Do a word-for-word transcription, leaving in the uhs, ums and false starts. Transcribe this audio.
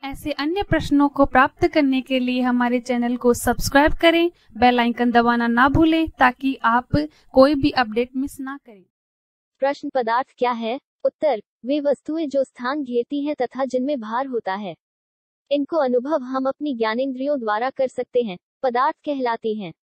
ऐसे अन्य प्रश्नों को प्राप्त करने के लिए हमारे चैनल को सब्सक्राइब करें, बेल आइकन दबाना ना भूलें ताकि आप कोई भी अपडेट मिस ना करें। प्रश्न: पदार्थ क्या है? उत्तर: वे वस्तुएं जो स्थान घेरती हैं तथा जिनमें भार होता है। इनको अनुभव हम अपनी ज्ञानेंद्रियों द्वारा कर सकते हैं, पदार्थ कहलाती हैं।